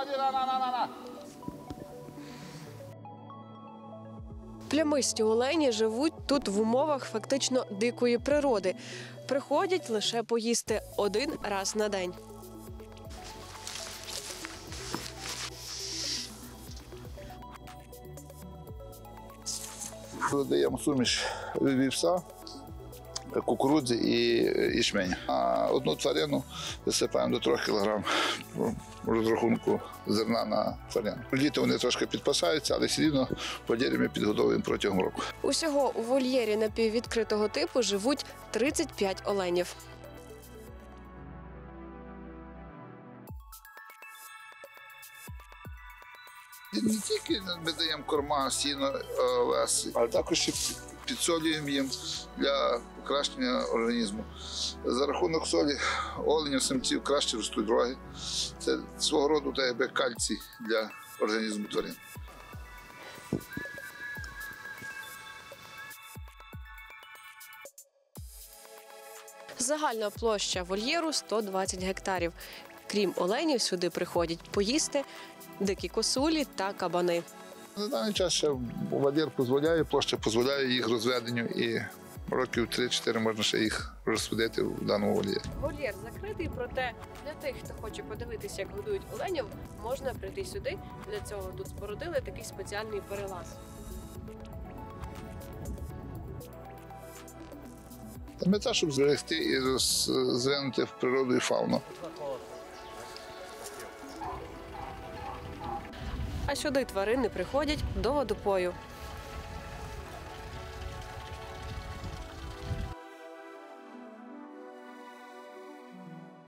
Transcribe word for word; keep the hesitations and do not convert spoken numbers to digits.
Плямисті олені живуть тут в умовах фактично дикої природи. Приходять лише поїсти один раз на день. Додаємо суміш вівса, кукурудзи і ячменя. А одну тварину висипаємо до трьох кілограм розрахунку зерна на тварину. Літо вони трошки підпасаються, але все рівно вольєри ми підгодовуємо протягом року. Усього у вольєрі напіввідкритого типу живуть тридцять п'ять оленів. Не тільки ми даємо корма, сіно, овес, але також і підсолюємо їм для покращення організму. За рахунок солі оленів, самців краще ростуть роги. Це свого роду якби кальцій для організму тварин. Загальна площа вольєру – сто двадцять гектарів. Крім оленів, сюди приходять поїсти дикі косулі та кабани. На даний час ще вольєр дозволяє, площа дозволяє їх розведенню і років три-чотири можна ще їх розсудити в даному вольєрі. Вольєр закритий, проте для тих, хто хоче подивитися, як годують оленів, можна прийти сюди. Для цього тут спорудили такий спеціальний перелаз. Мета, щоб зберегти і розвинути в природу і фауну. А сюди тварини приходять до водопою.